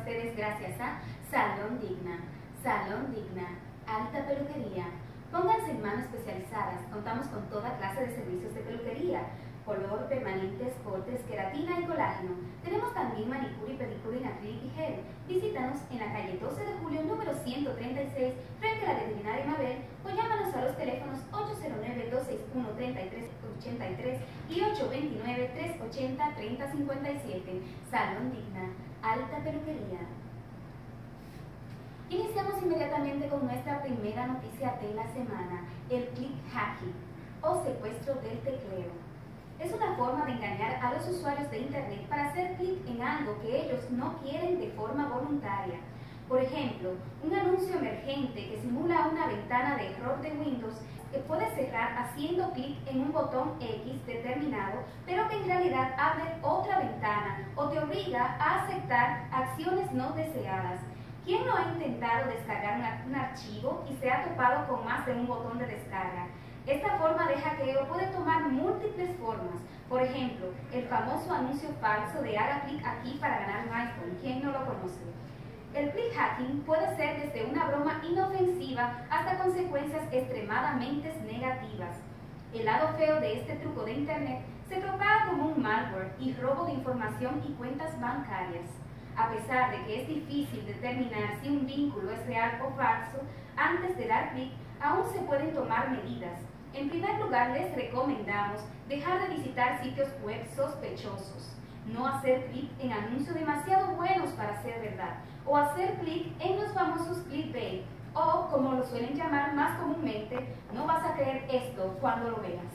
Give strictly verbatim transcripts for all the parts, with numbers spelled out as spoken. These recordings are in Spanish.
ustedes gracias a Salón Digna. Salón Digna, alta peluquería. Pónganse en manos especializadas. Contamos con toda clase de servicios de peluquería. Color, permanentes, cortes, queratina y colágeno. Tenemos también manicure y pedicure en acrílico y gel. Visítanos en la calle doce de julio, número ciento treinta y seis, frente a la veterinaria Mabel, o llámanos a los teléfonos ocho cero nueve, dos seis uno, tres tres ocho tres y ocho dos nueve, tres ocho cero, tres cero cinco siete. Salón Digna, alta peluquería. Iniciamos inmediatamente con nuestra primera noticia de la semana, el click hacking o secuestro del tecleo. Es una forma de engañar a los usuarios de Internet para hacer clic en algo que ellos no quieren de forma voluntaria. Por ejemplo, un anuncio emergente que simula una ventana de error de Windows que puede cerrar haciendo clic en un botón X determinado, pero que en realidad abre otra ventana o te obliga a aceptar acciones no deseadas. ¿Quién no ha intentado descargar un archivo y se ha topado con más de un botón de descarga? Esta forma de hackeo puede tomar múltiples formas. Por ejemplo, el famoso anuncio falso de haga clic aquí para ganar un iPhone. ¿Quién no lo conoce? El click hacking puede ser desde una broma inofensiva hasta consecuencias extremadamente negativas. El lado feo de este truco de Internet se propaga como un malware y robo de información y cuentas bancarias. A pesar de que es difícil determinar si un vínculo es real o falso, antes de dar clic, aún se pueden tomar medidas. En primer lugar, les recomendamos dejar de visitar sitios web sospechosos, no hacer clic en anuncios demasiado buenos para ser verdad, o hacer clic en los famosos clickbait, o, como lo suelen llamar más comúnmente, no vas a creer esto cuando lo veas.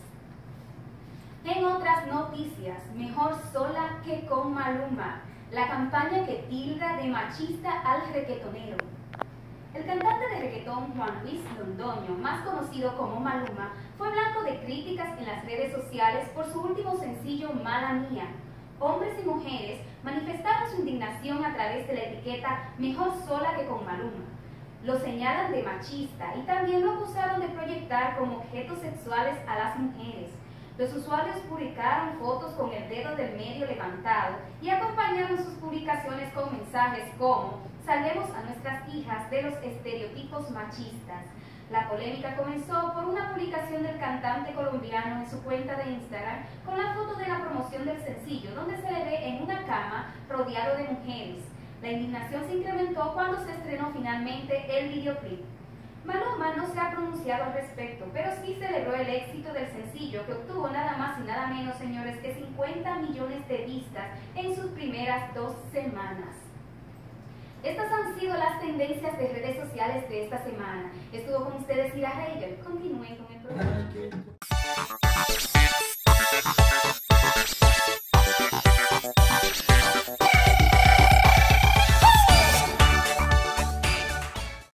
En otras noticias, mejor sola que con Maluma, la campaña que tilda de machista al reggaetonero. El cantante de reggaetón Juan Luis Londoño, más conocido como Maluma, fue blanco de críticas en las redes sociales por su último sencillo Mala Mía. Hombres y mujeres manifestaron su indignación a través de la etiqueta Mejor sola que con Maluma. Lo señalan de machista y también lo acusaron de proyectar como objetos sexuales a las mujeres. Los usuarios publicaron fotos con el dedo del medio levantado y acompañaron sus publicaciones con mensajes como "Salvemos a nuestras hijas de los estereotipos machistas". La polémica comenzó por una publicación del cantante colombiano en su cuenta de Instagram con la foto de la promoción del sencillo, donde se le ve en una cama rodeado de mujeres. La indignación se incrementó cuando se estrenó finalmente el videoclip. Maluma no se ha pronunciado al respecto, pero sí celebró el éxito del sencillo, que obtuvo nada más y nada menos, señores, que cincuenta millones de vistas en sus primeras dos semanas. Estas han sido las tendencias de redes sociales de esta semana. Estuvo con ustedes Ira Reiger. Continúen con el programa.